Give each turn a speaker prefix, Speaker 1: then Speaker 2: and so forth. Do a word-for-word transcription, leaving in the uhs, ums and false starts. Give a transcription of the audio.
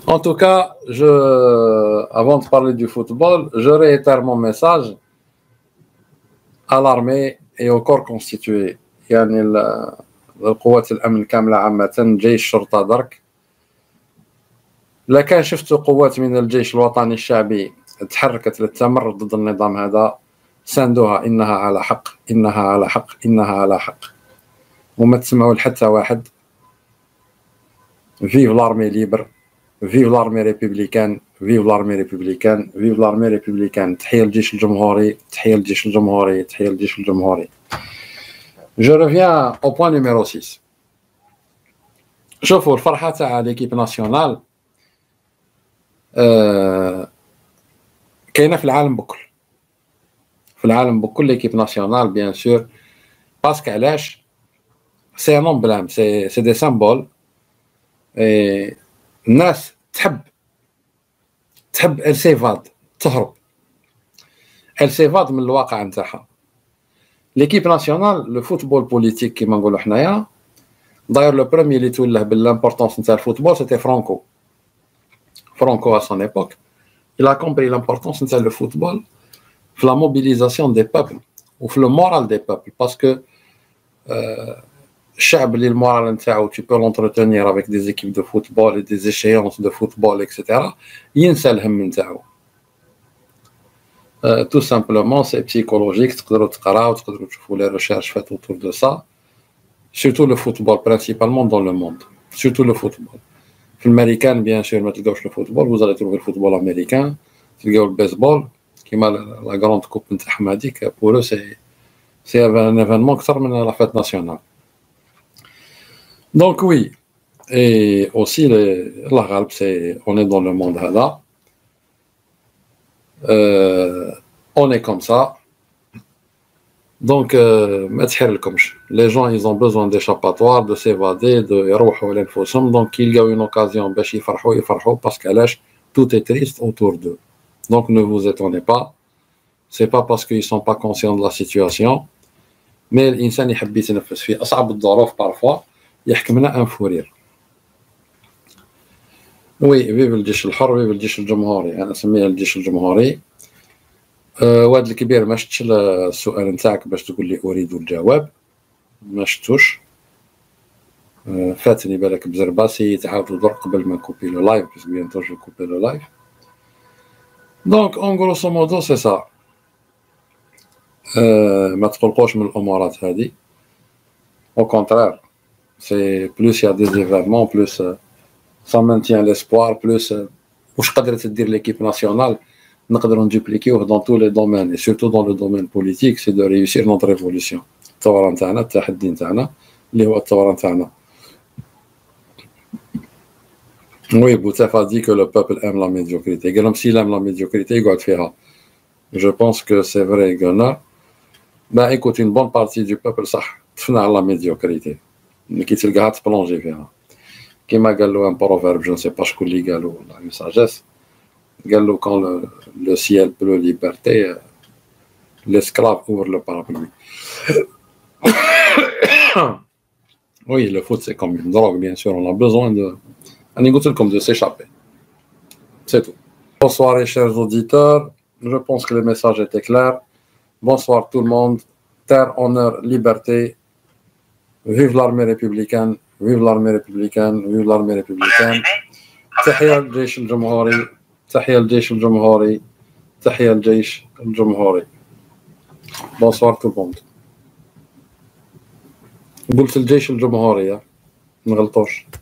Speaker 1: En tout cas, je, avant de parler du football, je réitère mon message à l'armée et au corps constitué. يعني القوات الأمن كاملة عامة، جيش شرطة درك. إلا كان شفتوا قوات من الجيش الوطني الشعبي تحركت للتمرد ضد النظام هذا، ساندوها، إنها على حق، إنها على حق، إنها على حق. وما تسمعوا لحتى واحد. فيف لارمي ليبر، فيف لارمي ريبوبليكان، فيف لارمي ريبوبليكان، فيف لارمي ريبوبليكان. تحية للجيش الجمهوري، تحية للجيش الجمهوري، تحية للجيش الجمهوري. Je reviens au point numéro six. شوفوا الفرحة تاع ليكيب ناسيونال أه كاينة في العالم بكل. في العالم بكل ليكيب ناسيونال بيان سور، باسكو علاش؟ سي ان امبلام، سي سي دي سامبول. الناس تحب تحب السيفاد، تهرب السيفاد من الواقع نتاعها. ليكيب ناسيونال لو فوتبول بوليتيك كيما نقولوا حنايا، داير لو بروميي اللي توله بالامبورطونس نتاع الفوتبول سيتي فرانكو. فرانكو à son époque, il a compris l'importance نتاع لو فوتبول في la mobilisation des peuples و في le moral des peuples, parce que euh, الشعب اللي المورال نتاعو tu peux l'entretenir avec des équipes de football et des échéances de football et cetera, ينسى الهم نتاعو. Euh, tout simplement, c'est psychologique. تقدروا تقراو، تقدروا تشوفوا les recherches faites autour de ça. Surtout le football, principalement dans le monde. Surtout le football. في الامريكان bien sûr ما تلقاوش le football, vous allez trouver le football américain, تلقاو le baseball كيما la grande coupe نتاعهم هذيك. Pour eux c'est c'est un événement أكثر من la fête nationale. Donc oui, et aussi les la غالب c'est on est dans le monde هذا. Euh, on est comme ça. Donc, ما تحرلكمش. Les gens, ils ont besoin d'échappatoire, de s'évader, de يروحوا لأنفسهم. Donc, ils ont une occasion باش يفرحوا يفرحوا parce qu'علاش tout est triste autour d'eux. Donc, ne vous étonnez pas. C'est pas parce qu'ils sont pas conscients de la situation. Mais الإنسان يحب يتنفس في أصعب الظروف parfois يحكمنا un fou rire. وي فيف الجيش الحر، فيف الجيش الجمهوري. أنا أسميها الجيش الجمهوري. أه واد الكبير ما شفتش السؤال نتاعك باش تقول لي أريد الجواب، ما شفتوش. أه فاتني بالك بزرباسي تعاودوا درك قبل ما نكوبي لو لايف، بس بيانتو جو كوبي لو لايف. دونك اون غروسو مودو سي سا. أه ما تقلقوش من الأمورات هذه، au contraire c'est plus il y a des événements plus ça maintient l'espoir, plus واش قدرت دير l'équipe nationale نقدروا ندوبليكيوه dans tous les domaines et surtout dans le domaine politique, c'est de réussir notre révolution. الثورة نتاعنا، التحدي نتاعنا اللي هو الثورة نتاعنا. Oui, Boutef a dit que le peuple aime la médiocrité. قال لهم s'il aime la médiocrité يقعد فيها. Je pense que c'est vrai قلنا. Ben écoute, une bonne partie du peuple صح تفنى على la médiocrité. كي تلقاها تبلونجي فيها. كيما قال له un proverbe, je ne sais pas شكون اللي قالو ولا une sagesse. قال له quand le, le ciel pleut liberté, l'esclave ouvre le parapluie. Oui, le foot c'est comme une drogue, bien sûr, on a besoin de, comme de s'échapper. C'est tout. Bonsoir les chers auditeurs, je pense que le message était clair. Bonsoir tout le monde. Terre, honneur, liberté. Vive l'armée républicaine, vive l'armée républicaine, vive l'armée républicaine. تحية للجيش الجمهوري، تحية للجيش الجمهوري، تحية للجيش الجمهوري. Bonsoir tout le monde. قلت الجيش الجمهوري، ما نغلطوش.